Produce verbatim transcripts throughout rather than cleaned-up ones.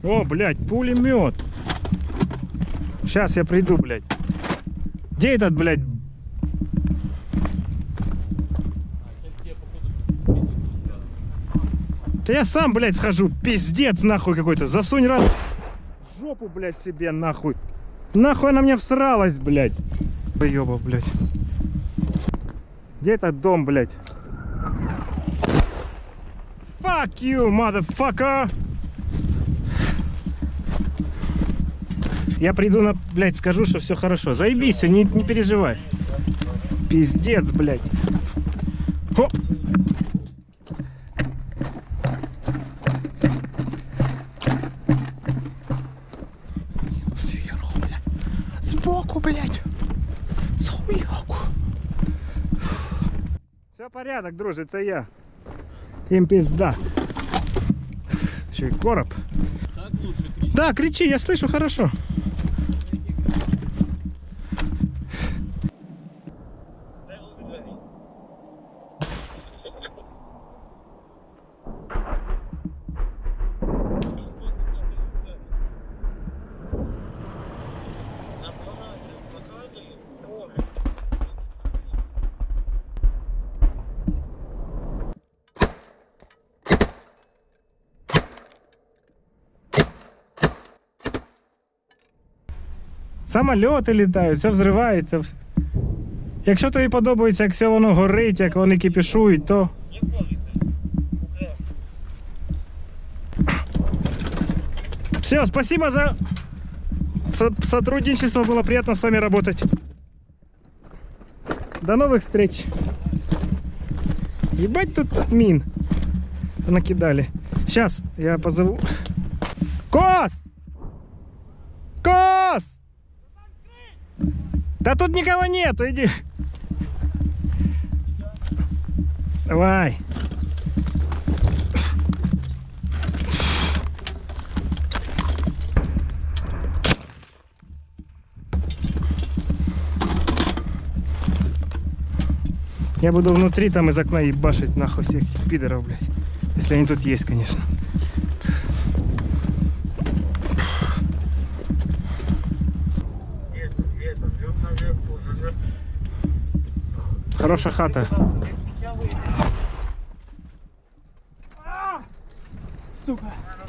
О, блядь, пулемет. Сейчас я приду, блядь. Где этот, блядь? Да я сам, блядь, схожу. Пиздец, нахуй какой-то. Засунь раз в жопу, блядь, себе, нахуй. Нахуй она мне всралась, блядь. Ёба, блядь. Где этот дом, блядь? Fuck you, motherfucker! Я приду на, блядь, скажу, что все хорошо. Заебись, не, не переживай. Пиздец, блядь. О! Сверху, блядь. Сбоку, блядь. Сверху. Все порядок, дружи, это я. Им пизда. Еще и короб. Так лучше кричи. Да, кричи, я слышу хорошо. Самоліти літають, все взривається. Якщо тобі подобається, як все воно горить, як вони кипішують, то... Все, спасибо за сотрудничество, было приятно с вами работать. До новых встреч. Ебать тут мин накидали. Сейчас я позову... Кос! Кос! Да тут никого нету, иди. Давай. Я буду внутри там из окна ебашить нахуй всех пидоров, блядь. Если они тут есть, конечно. Хорошая хата. А! Сука.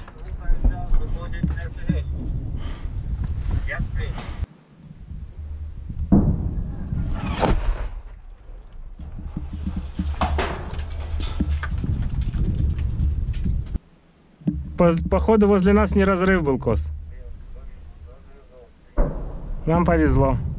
По, походу возле нас не разрыв был, Кос. Нам повезло.